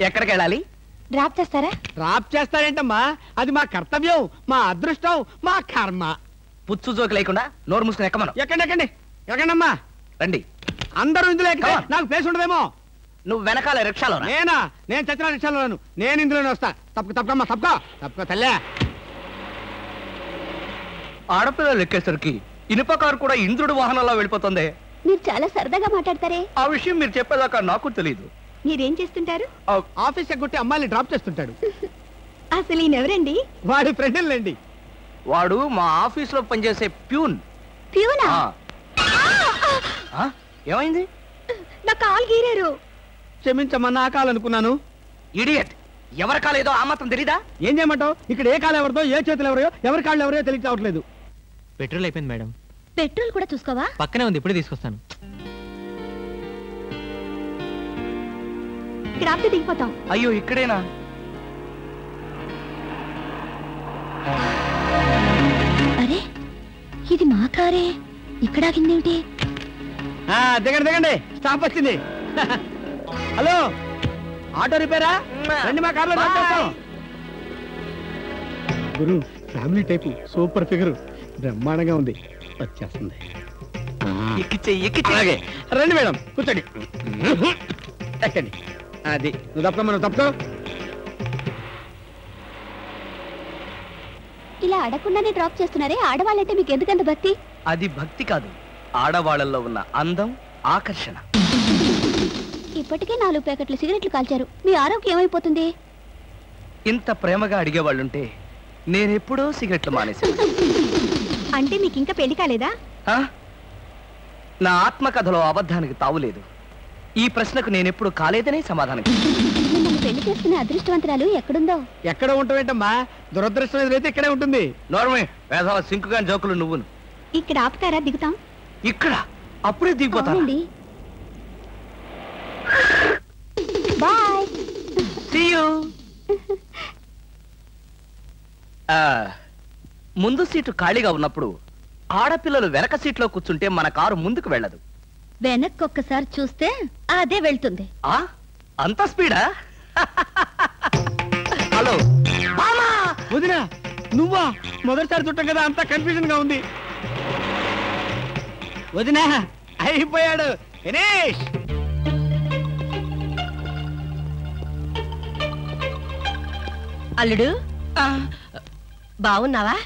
ఎక్కడికి వెళ్ళాలి? డ్రాప్ చేస్తారా? డ్రాప్ చేస్తారేంటమ్మా, అది మా కర్తవ్యం, మా అదృష్టం, మా కర్మ. పుచ్చు జోకి లేకుండా నోరు మూసుకుని ఎక్కమను. ఎక్కండి ఎక్కండమ్మా. రండి. అందరూ ఇందులో ఎక్కితే నాకు ప్లేస్ ఉండదేమో. నువ్వు వెనకాల రిక్షాలో? నేను చచ్చిన రిక్షాలోను. నేను ఇందులోనే వస్తా. తప్పకమ్మా, తప్పుకో తల్లే. ఆడపిల్లలు ఎక్కేసరికి ఇనుప కారు కూడా ఇంద్రుడు వాహనంలో వెళ్ళిపోతుంది. మీరు చాలా సరదాగా మాట్లాడతారే. ఆ విషయం మీరు చెప్పేదాకా నాకు తెలియదు. మీరేం చేస్తుంటారు? ఆఫీస్ ఎగ్గొట్టి అమ్మాయిని డ్రాప్ చేస్తుంటాడు. అసలు ఈయనెవరండి? వాడి ఫ్రెండ్లండి. వాడు మా ఆఫీస్ లో పనిచేసే ప్యూన్. ప్యూనా? ఏమైంది? నా కాలు గీరారు. క్షమించమ్మా, నా కాలనుకున్నాను. ఇడియట్, ఎవరి కాలేదో ఆ మాత్రం తెలీదా? ఏం చేయమంటావు? ఇక్కడ ఏ కాలు ఎవరిదో, ఏ చేతులు ఎవరో, ఎవరి కాళ్ళు ఎవరో తెలియక రావట్లేదు. పెట్రోల్ అయిపోయింది మేడం. పెట్రోల్ కూడా చూసుకోవా? పక్కనే ఉంది, ఇప్పుడే తీసుకొస్తాను. ఇక్కడ ఆపితే దిగిపోతాం. అయ్యో, ఇక్కడేనా? అరే, ఇది మా కారే. ఇక్కడ ఆగిందేమిటి? దిగండి, స్టాప్ వచ్చింది. హలో, ఆటో రిపేరా? రండి, మా కార్లో డ్రాప్ చేస్తాం. గురు, ఫ్యామిలీ టైపు, సూపర్ ఫిగర్, బ్రహ్మాండంగా ఉంది. వచ్చేస్తుంది. అలాగే రండి మేడం, కూర్చోండి. ఎక్కండి. అది నువ్వు తప్ప, మనం తప్పుకో. ఇలా అడగకుండానే డ్రాప్ చేస్తున్నారే, ఆడవాళ్ళంటే మీకు ఎందుకంత భక్తి? అది భక్తి కాదు, ఆడవాళ్ళల్లో ఉన్న అందం, ఆకర్షణ. ఇప్పటికే 4 ప్యాకెట్లు సిగరెట్లు కాల్చారు. మీ ఆరోగ్యం ఏమైపోతుంది? ఇంత ప్రేమగా అడిగేవాళ్ళుంటే నేనెప్పుడో సిగరెట్లు మానేశాను. అంటే మీకు ఇంకా పెళ్లి కాలేదా? నా ఆత్మకథలో అబద్ధానికి తావులేదు. ఈ ప్రశ్నకు నేనెప్పుడు కాలేదనే సమాధానం. మిమ్మల్ని పెళ్లి చేసుకునే అదృష్టవంతరాలు ఎక్కడుందో. ఎక్కడ ఉంటావేంటమ్మా, దురదృష్టం ఎదురైతే ఇక్కడే ఉంటుంది. నోర్మే, వేసవ సింకుగా జోకులు నువ్వును. ఇక్కడ ఆపుతారా? దిగుతాం. ఇక్కడ అప్పుడే దిగిపోతానండి. బాయ్. See you. ముందు సీటు ఖాళీగా ఉన్నప్పుడు ఆడపిల్లలు వెనక సీట్లో కూర్చుంటే మన కారు ముందుకు వెళ్ళదు. వెనక్కొక్కసారి చూస్తే అదే వెళ్తుంది. అంత స్పీడా? హలో వదినా, నువ్వా? మొదటిసారి చుట్టాం కదా, అంతా కన్ఫ్యూజన్ గా ఉంది. వదినా, అయిపోయాడు, ఫినిష్. అల్లుడు, బాగున్నావా?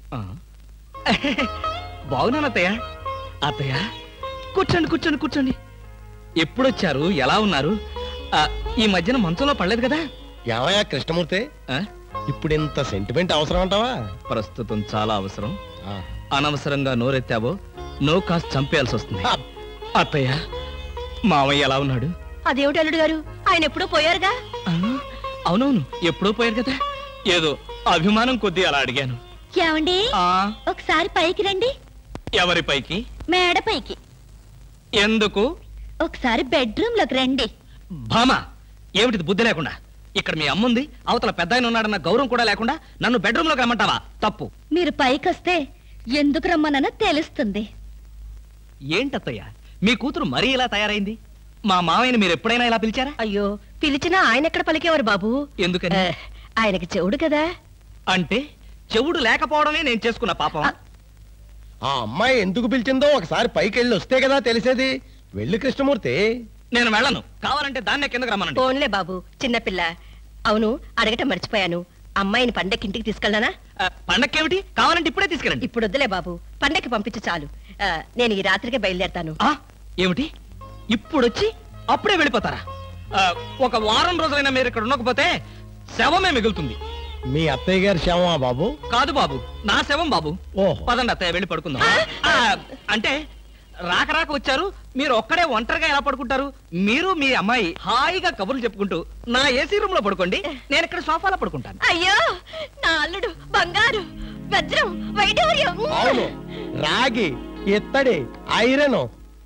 బాగున్నాను అత్తయ్య. అత్తయ్య, కూర్చోండి కూర్చోండి కూర్చోండి. ఎప్పుడొచ్చారు? ఎలా ఉన్నారు? ఈ మధ్యన మంచంలో పడలేదు కదా? ఏమయ్యా కృష్ణమూర్తి, ఇప్పుడు ఇంత సెంటిమెంట్ అవసరం అంటావా? ప్రస్తుతం చాలా అవసరం. అనవసరంగా నోరెత్తావో నో కాస్త చంపేయాల్సి వస్తుంది. అత్తయ్య, మామయ్య ఎలా ఉన్నాడు? అదేమిటి అల్లుడు గారు, ఆయన ఎప్పుడూ పోయారుగా? అవునవును, ఎప్పుడో పోయారు కదా. ఏదో అభిమానం కొద్దీ అలా అడిగాను. ఏమండి, ఒకసారి పైకి రండి. ఎవరి పైకి? మేడ పైకి. ఎందుకు? ఒకసారి బెడ్రూమ్ లోకి రండి. భామా, ఏమిటిది బుద్ధి లేకుండా? ఇక్కడ మీ అమ్ముంది, అవతల పెద్ద ఆయన ఉన్నాడన్న గౌరవం కూడా లేకుండా నన్ను బెడ్రూమ్ లోకి రమ్మంటావా? తప్పు. మీరు పైకొస్తే ఎందుకు రమ్మనో తెలుస్తుంది. ఏంటత్తయ్య, మీ కూతురు మరీ ఇలా తయారైంది? మా మావయ్యని మీరు ఎప్పుడైనా ఇలా పిలిచారా? అయ్యో, పిలిచినా ఆయన ఎక్కడ పలికేవారు బాబు? ఎందుకని? ఆయనకి చెవుడు కదా. అంటే చెవుడు లేకపోవడమే నేను చేసుకున్న పాపం. ఆ అమ్మాయి ఎందుకు పిలిచిందో ఒకసారి పైకి వెళ్ళి వస్తే కదా తెలిసేది. వెళ్ళి కృష్ణమూర్తి. నేను వెళ్ళను, కావాలంటే దాన్నే కిందకి రమ్మనండి. పోన్లే బాబు, చిన్నపిల్ల. అవును, అడగటం మర్చిపోయాను, అమ్మాయిని పండక్కి ఇంటికి తీసుకెళ్ళనా? పండక్కేమిటి, కావాలంటే ఇప్పుడే తీసుకెళ్ళండి. ఇప్పుడు వద్దులే బాబు, పండక్కి పంపించు చాలు. నేను ఈ రాత్రికే బయలుదేరతాను. ఏమిటి, ఇప్పుడొచ్చి అప్పుడే వెళ్ళిపోతారా? ఒక వారం రోజులైనా మీరు ఇక్కడ ఉండకపోతే శవమే మిగులుతుంది. మీ అత్తయ్య గారి శవమా బాబు? కాదు బాబు, నా శవం బాబు. ఓహో, పదండి అత్తయ్య, వెళ్ళి పడుకుందాం. అంటే రాక రాక వచ్చారు, మీరు ఒక్కడే ఒంటరిగా ఎలా పడుకుంటారు? మీరు మీ అమ్మాయి హాయిగా కబుర్లు చెప్పుకుంటూ నా ఏసీ రూమ్ లో పడుకోండి, నేను ఇక్కడ సోఫాలో పడుకుంటాను. అయ్యో, నా అల్లుడు బంగారు, వజ్రం, వైఢూర్యం. అవును, రాగి, ఇత్తడి, ఐరన్.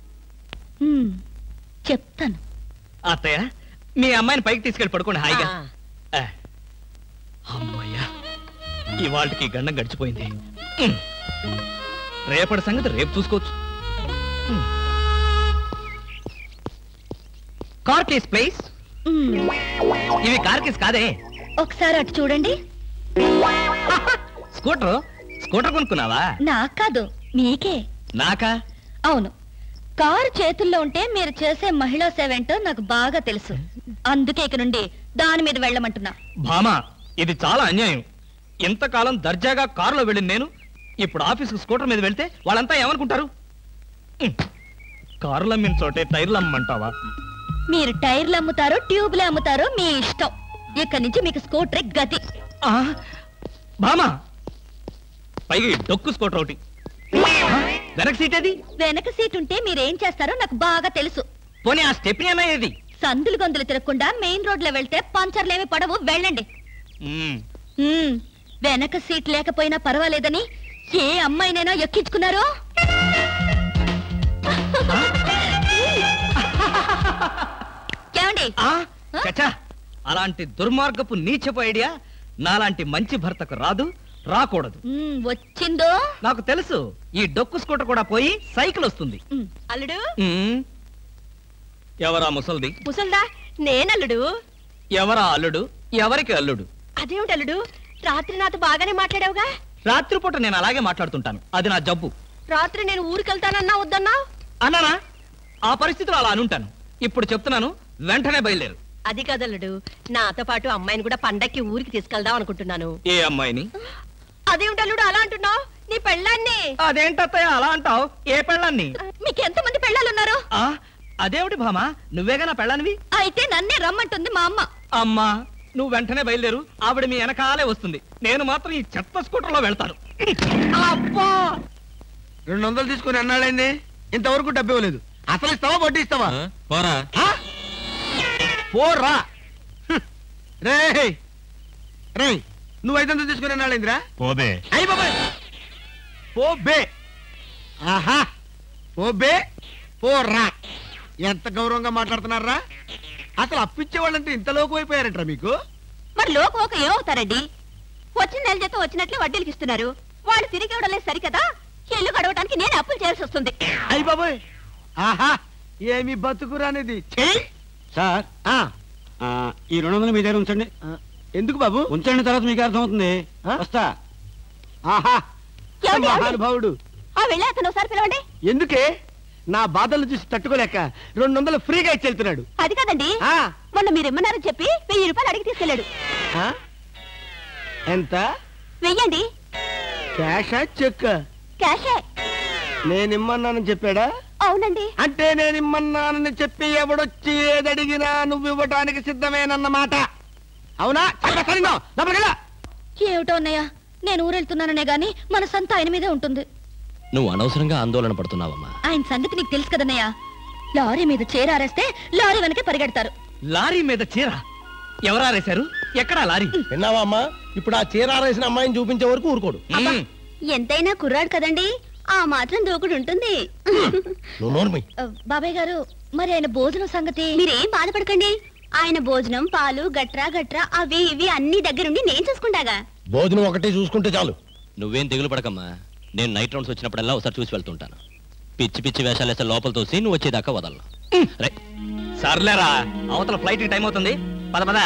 చెప్తాను. అత్తయ్య, మీ అమ్మాయిని పైకి తీసుకెళ్ళి పడుకోండి హాయిగా. అమ్మయ్యా, ఇవాళకి గండం గడిచిపోయింది. రేపటి సంగతి రేపు చూసుకోవచ్చు. Car keys please. ఇవి కార్ కీస్ కాదే. ఒకసారి అటు చూడండి. స్కూటర్ కొనుక్కున్నావా? నాకు కాదు, మీకే. నాకా? అవును, కారు చేతుల్లో ఉంటే మీరు చేసే మహిళా సేవేంటో నాకు బాగా తెలుసు. అందుకే ఇక నుండి దాని మీద వెళ్ళమంటున్నా. భామా, ఇది చాలా అన్యాయం. ఇంతకాలం దర్జాగా కారులో వెళ్ళిన నేను ఇప్పుడు ఆఫీస్కి స్కూటర్ మీద వెళ్తే వాళ్ళంతా ఏమనుకుంటారు? కారులు అమ్మిన చోటే టైర్లు అమ్మంటావా? మీరు టైర్లు అమ్ముతారో ట్యూబ్లు అమ్ముతారో మీ ఇష్టం. ఇక్కడి నుంచి మీకు స్కూటరే గతి. భామా, పైగా డొక్కు స్కూటర్ ఒకటి. వెనక సీట్ అది? వెనక సీట్ ఉంటే మీరేం చేస్తారో నాకు బాగా తెలుసు. పోనీ ఆ స్టెప్ని అన్నది? సందులు గొంతులు తిరగకుండా మెయిన్ రోడ్ లో వెళ్తే పంచర్లేమి పడవు, వెళ్ళండి. వెనక సీట్ లేకపోయినా పర్వాలేదని ఏ అమ్మాయినైనా ఎక్కించుకున్నారో? ఏమండి? చచ్చా, అలాంటి దుర్మార్గపు నీచపు ఐడియా నాలాంటి మంచి భర్తకు రాదు, రాకూడదు. వచ్చిందో నాకు తెలుసు. ఈ డొక్కు స్కూటర్ కూడా పోయి సైకిల్ వస్తుంది. అల్లుడు, ఎవరా ముసల్ది? ముసల్దా? నేనల్లుడు. ఎవరా అల్లుడు? ఎవరికి అల్లుడు? అదేమిటి అల్లుడు, రాత్రి నాతో బాగానే మాట్లాడావుగా? రాత్రిపూట నేను అలాగే మాట్లాడుతుంటాను, అది నా జబ్బు. రాత్రి నేను ఊరికెళ్తానన్నా వద్దన్నా? అన్నానా? ఆ పరిస్థితిలో అలా అనుంటాను. ఇప్పుడు చెప్తున్నాను, వెంటనే బయలుదేరు. అది కదల్లుడు, నాతో పాటు అమ్మాయిని కూడా పండక్కి ఊరికి తీసుకెళ్దాం అనుకుంటున్నాను. ఏ అమ్మాయిని? అదేమిటి అల్లుడు అలా అంటున్నావు? నీ పెళ్ళాన్ని. అదేంటత్తయ్య అలా అంటావు? ఏ పెళ్ళాన్ని? మీకు ఎంతమంది పెళ్ళాలున్నారు? అదేమిటి భామా, నువ్వేగా నా పెళ్ళానివి? అయితే నన్నే రమ్మంటుంది మా అమ్మ. అమ్మా, నువ్వు వెంటనే బయలుదేరు. ఆవిడ మీ వెనకాలే వస్తుంది. నేను మాత్రం ఈ చెత్త స్కూటర్లో వెళ్తాను. అబ్బా, 200 తీసుకుని అన్నాడండి, ఇంతవరకు డబ్బు ఇవ్వలేదు. అసలు ఇస్తావా వడ్డీ ఇస్తావా? పోరా రే రే, నువ్వు 500 తీసుకుని అన్నాడేందిరా? పోబే. అయ్యి బాబాయ్, పోబే. ఆహా, పోబే పోరా. ఎంత గౌరవంగా మాట్లాడుతున్నారా? అసలు అప్పిచ్చే వాళ్ళంటే ఇంత లోకు అయిపోయారంటారా మీకు? మరి లోకం ఒక ఏమవుతారండి? వచ్చిన నెల జీతం వచ్చినట్లు వడ్డీలకి ఇస్తున్నారు. వాళ్ళు తిరిగి ఇవ్వడం లేదు సరికదా, ఇల్లు గడవడానికి నేను అప్పులు చేయాల్సి వస్తుంది. అయ్యి బాబాయ్, ఆహా, ఏమి బతుకురానిది. సార్, ఈ 200 మీ దగ్గర ఉంచండి. ఎందుకు బాబు? ఉంచండి, తర్వాత మీకు అర్థమవుతుంది. వస్తా. ఆహా, ఏమండి, ఏమండి? మహానుభావుడు. వెళ్ళి అతను ఒకసారి పిలవండి. ఎందుకే? నా బాధలు చూసి తట్టుకోలేక 200 ఫ్రీగా ఇచ్చి వెళ్తున్నాడు. అది కాదండి, మొన్న మీరు ఇమ్మన్నారని చెప్పి 1000 రూపాయలు అడిగి తీసుకెళ్ళాడు. ఎంత? వెయ్యండి. క్యాషా చెక్? క్యాషే. నేనిమ్మన్నానని చెప్పాడా? అవునండి. అంటే నేనిమ్మన్నానని చెప్పి ఎవడొచ్చి ఏదడిగినా నువ్వు ఇవ్వటానికి సిద్ధమేనన్నమాట. అవునా? ఏమిటో అన్నయ్య, నేను ఊరెళ్తున్నాననే గాని మన సంత ఆయన మీదే ఉంటుంది. నువ్వు అనవసరంగా ఆందోళన పడుతున్నావమ్మా. ఆయన సంగతి నీకు తెలుసు కదన్నయ్య. లారీ మీద చేరారేస్తే లారీ వెనకే పరిగెడతారు. లారీ మీద చీర ఎవరారేశారు? ఎక్కడా లారీ? విన్నావా అమ్మా? ఇప్పుడు ఆ చీర ఆరేసిన అమ్మాయిని చూపించే వరకు ఊరుకోడు. ఎంతైనా కుర్రాడు కదండి, ఆ మాత్రం దూకుడు ఉంటుంది. బాబాయ్ గారు, మరి ఆయన భోజనం సంగతి? మీరేం బాధపడకండి, ఆయన భోజనం పాలు గట్రా గట్రా అవి ఇవి అన్ని దగ్గరుండి నేను చూసుకుంటాగా. భోజనం ఒకటి చూసుకుంటే చాలు. నువ్వేం దిగులు పడకమ్మా. నేను నైట్ రౌండ్స్ వచ్చినప్పుడల్లా ఒకసారి చూసి వెళ్తుంటాను. పిచ్చి పిచ్చి వేషాలు వేస్తే లోపల తోసి నువ్వు వచ్చేదాకా వదలను. సర్లేరా, అవతల ఫ్లైట్ టైం అవుతుంది. పద పద.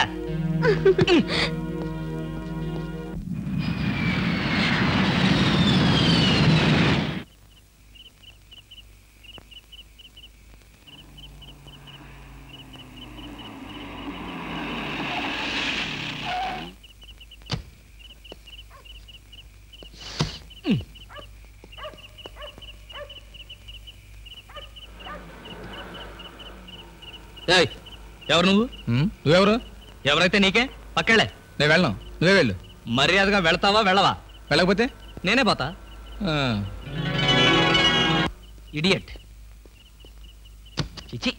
ఎవరు నువ్వు? నువ్వెవరు? ఎవరైతే నీకే, పక్కెళ్ళే. నేను వెళ్ళను, నువ్వే వెళ్ళు. మర్యాదగా వెళ్తావా వెళ్ళవా? వెళ్ళకపోతే నేనే పోతా. ఇడియట్. చిచి.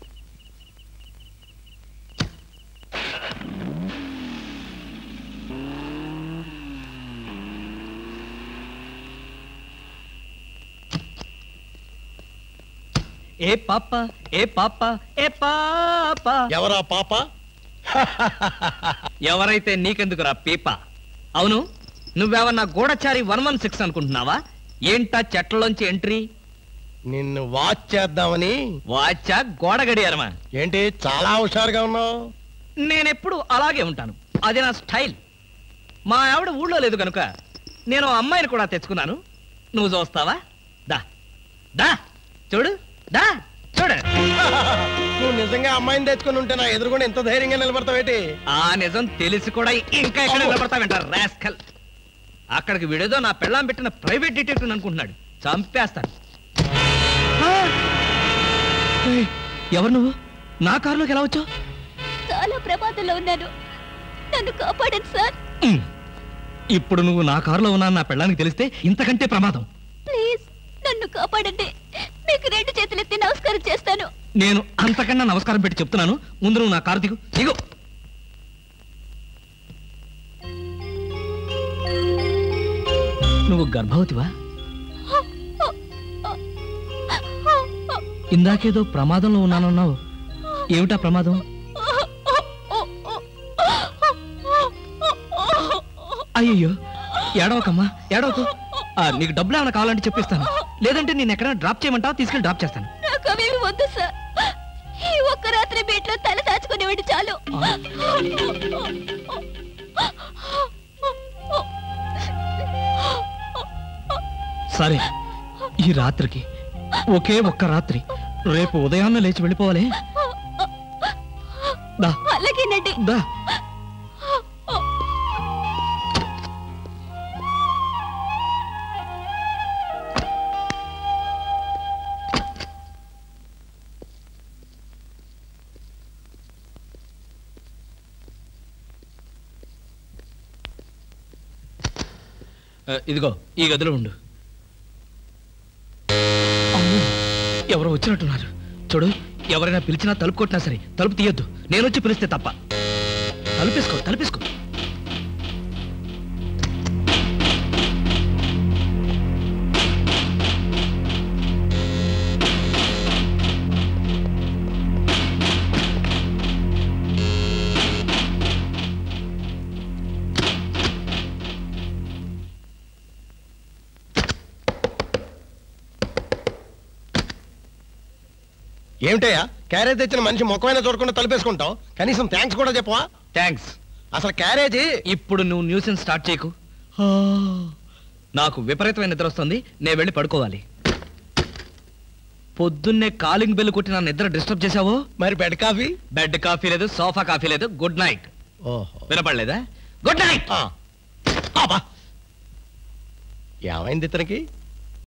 ఏ పాప ఏ పాప ఏ పాప. ఎవరా పాప? ఎవరైతే నీకెందుకురా పీప. అవును, నువ్వేమన్నా గూఢచారి 116 అనుకుంటున్నావా? ఏంటా చెట్లలోంచి ఎంట్రీ? నిన్ను వాచ్ చేద్దామని. వాచా గోడ గడియారమా? ఏంటి చాలా హుషారుగా ఉన్నావు? నేనెప్పుడు అలాగే ఉంటాను, అది నా స్టైల్. మా ఆవిడ ఊళ్ళో లేదు కనుక నేను అమ్మాయిని కూడా తెచ్చుకున్నాను. నువ్వు చూస్తావా? దా దా చూడు, దా చూడు. నువ్వు నిజంగా అమ్మాయిని తెచ్చుకుని ఉంటే నా ఎదురుకుండా ఎంత ధైర్యంగా నిలబడతావేటి? ఆ నిజం తెలిసి కూడా ఇంకా ఎక్కడ నిలబడతావంటారు రాస్కల్. అక్కడికి విడేదో నా పెళ్ళాం పెట్టిన ప్రైవేట్ డిటెక్టివ్ అనుకుంటున్నాడు. చంపేస్తాను. ఎవరు నువ్వు? నా కారులోకి ఎలా వచ్చావు? చాలా ప్రమాదంలో ఉన్నాను, నన్ను కాపాడండి సార్. ఇప్పుడు నువ్వు నా కారులో ఉన్నా నా పెళ్ళానికి తెలిస్తే ఇంతకంటే ప్రమాదం. ప్లీజ్ నన్ను కాపాడండి, మీకు 2 చేతులెత్తి నమస్కారం చేస్తాను. నేను అంతకన్నా నమస్కారం పెట్టి చెప్తున్నాను, ముందు నువ్వు నా కారు దిగు. దిగు. నువ్వు గర్భవతివా? ఇందాకేదో ప్రమాదంలో ఉన్నానన్నావు, ఏమిటా ప్రమాదం? అయ్యయ్యో, ఏడవకమ్మా, ఏడవకు. నీకు డబ్బులు ఏమైనా కావాలంటే చెప్పిస్తాను, లేదంటే నేను ఎక్కడైనా డ్రాప్ చేయమంటావా? తీసుకెళ్ళి డ్రాప్ చేస్తాను. నాకు అవేమి వద్దు సార్, ఈ ఒక్క రాత్రి బీట్లో తల దాచుకునేవాడి చాలు. సరే, ఈ రాత్రికి ఒకే ఒక్క రాత్రి, రేపు ఉదయాన్నే లేచి వెళ్ళిపోవాలి. దా అలాగేనండి. దా. ఇదిగో ఈ గదిలో ఉండు. అమ్మో, ఎవరో వచ్చినట్టున్నారు. చూడు, ఎవరైనా పిలిచినా తలుపు కొట్టినా సరే తలుపు తీయొద్దు, నేను వచ్చి పిలిస్తే తప్ప. తలుపేసుకో, తలుపేసుకో. ఏమిటయ్యా, క్యారేజ్ తెచ్చిన మనిషి ముఖమైనా చూడకుండా తలుపేసుకుంటాం, కనీసం థ్యాంక్స్ కూడా చెప్పవా? థ్యాంక్స్. అసలు క్యారేజీ. ఇప్పుడు నువ్వు న్యూసెన్స్ స్టార్ట్ చేయకు. నాకు విపరీతమైన నిద్ర వస్తుంది, నేను వెళ్ళి పడుకోవాలి. పొద్దున్నే కాలింగ్ బెల్ కొట్టి నా నిద్ర డిస్టర్బ్ చేశావో. మరి బెడ్ కాఫీ? బెడ్ కాఫీ లేదు, సోఫా కాఫీ లేదు. Good night. ఓహో, వినపడలేదా? Good night. ఏమైంది ఇతనికి?